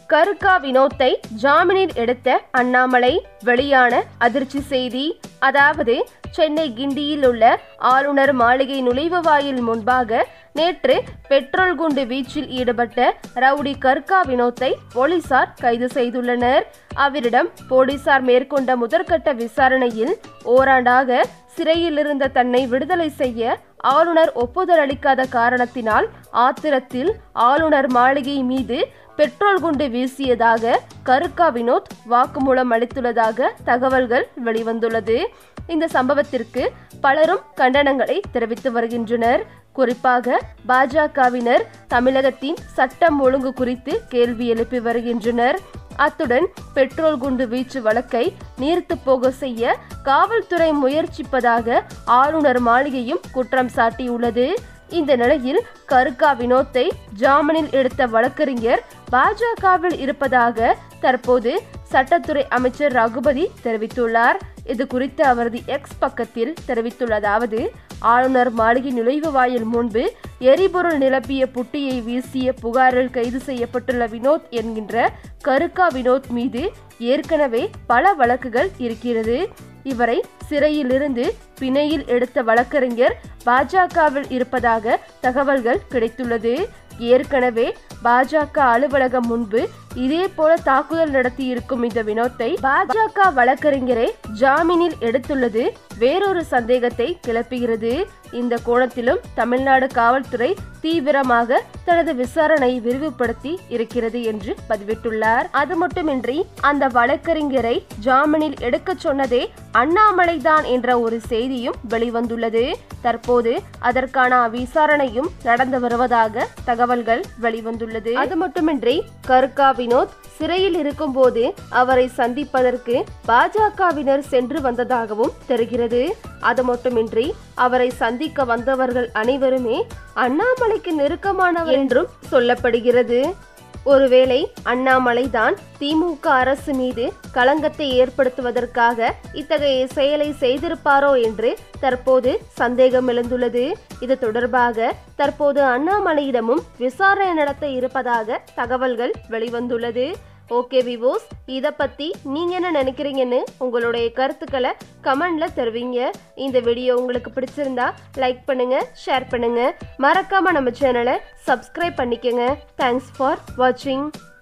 கருக்கா வினோத்தை ஜாமீனில் எடுத்த அண்ணாமலை. வெளியான அதிர்ச்சி செய்தி. அதாவது சென்னை கிண்டியில் உள்ள ஆளுநர் மாளிகை நுழைவு வாயில் முன்பாக நேற்று பெட்ரோல் குண்டு வீச்சில் ஈடுபட்ட ரவுடி கருக்கா வினோத்தை போலீசார் கைது செய்துள்ளனர். அவரிடம் போலீசார் மேற்கொண்ட முதற்கட்ட விசாரணையில் ஓராண்டாக சிறையில் இருந்த தன்னை விடுதலை செய்ய ஆளுநர் ஒப்புதல் அளிக்காத காரணத்தினால் ஆத்திரத்தில் ஆளுநர் மாளிகை மீது பெட்ரோல் குண்டு வீசியதாக கருக்கா வினோத் வாக்குமூலம் அளித்துள்ளதாக தகவல்கள் வெளிவந்துள்ளது. இந்த சம்பவத்திற்கு பலரும் கண்டனங்களை தெரிவித்து வருகின்றனர். குறிப்பாக பாஜகவினர் தமிழகத்தின் சட்டம் ஒழுங்கு குறித்து கேள்வி எழுப்பி வருகின்றனர். அத்துடன் பெட்ரோல் குண்டு வீச்சு வழக்கை நீர்த்து போக செய்ய காவல்துறை முயற்சிப்பதாக ஆளுநர் மாளிகையும் குற்றம் சாட்டியுள்ளது. இந்த நிலையில் கருக்கா வினோத்தை ஜாமீனில் எடுத்த வழக்கறிஞர் பாஜகவில் இருப்பதாக தற்போது சட்டத்துறை அமைச்சர் ரகுபதி தெரிவித்துள்ளார். இது குறித்து அவரது எக்ஸ் பக்கத்தில் தெரிவித்துள்ளதாவது: ஆளுநர் மாளிகை நுழைவு வாயில் முன்பு எரிபொருள் நிரப்பிய புட்டியை வீசிய புகாரில் கைது செய்யப்பட்டுள்ள வினோத் என்கின்ற கருக்கா வினோத் மீது ஏற்கனவே பல வழக்குகள் இருக்கிறது. இவரை சிறையிலிருந்து பிணையில் எடுத்த வழக்கறிஞர் பாஜகவில் இருப்பதாக தகவல்கள் கிடைத்துள்ளது. ஏற்கனவே பாஜக அலுவலகம் முன்பு இதே போல தாக்குதல் நடத்தி இருக்கும் இந்த வினோத்தை பாஜக வழக்கறிஞரை ஜாமீனில் எடுத்துள்ளது வேறொரு சந்தேகத்தை கிளப்புகிறது. இந்த கோணத்திலும் தமிழ்நாடு காவல்துறை தீவிரமாக தனது விசாரணையை விரிவுபடுத்தி இருக்கிறது என்று பதிவிட்டுள்ளார். அது மட்டுமின்றி அந்த வழக்கறிஞரை ஜாமீனில் எடுக்க சொன்னதே அண்ணாமலைதான் என்ற ஒரு செய்தியும் வெளிவந்துள்ளது. தற்போது அதற்கான விசாரணையும் நடந்து வருவதாக தகவல்கள் வெளிவந்துள்ளது. அது மட்டுமின்றி கருக்கா வினோத் சிறையில் இருக்கும் போது அவரை சந்திப்பதற்கு பாஜகவினர் சென்று வந்ததாகவும் தெரிகிறது. அது மட்டுமின்றி அவரை சந்திக்க வந்தவர்கள் அனைவருமே அண்ணாமலைக்கு நெருக்கமானவர் என்றும் சொல்லப்படுகிறது. ஒருவேளை அண்ணாமலைதான் திமுக அரசு மீது களங்கத்தை ஏற்படுத்துவதற்காக இத்தகைய செயலை செய்திருப்பாரோ என்று தற்போது சந்தேகம் எழுந்துள்ளது. இது தொடர்பாக தற்போது அண்ணாமலையிடமும் விசாரணை நடத்த இருப்பதாக தகவல்கள் வெளிவந்துள்ளது. ஓகே விவோஸ், இதை பற்றி நீங்கள் என்ன நினைக்கிறீங்கன்னு உங்களுடைய கருத்துக்களை கமெண்ட்ல தெரிவிங்க. இந்த வீடியோ உங்களுக்கு பிடிச்சிருந்தா லைக் பண்ணுங்க, ஷேர் பண்ணுங்க, மறக்காம நம்ம சேனலை சப்ஸ்கிரைப் பண்ணிக்கங்க. தேங்க்ஸ் ஃபார் வாட்சிங்.